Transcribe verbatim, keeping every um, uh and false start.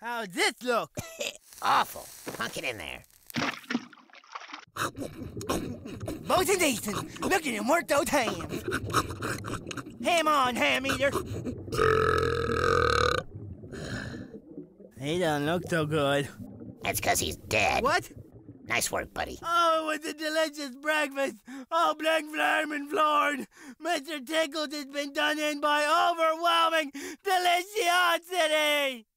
How's this look? Awful. Punk it in there. Both are decent. Look at him work those hams. Ham on, ham eater. He doesn't look so good. That's because he's dead. What? Nice work, buddy. Oh, it was a delicious breakfast. Oh, black flaming floored. Mister Tickles has been done in by overwhelming deliciosity.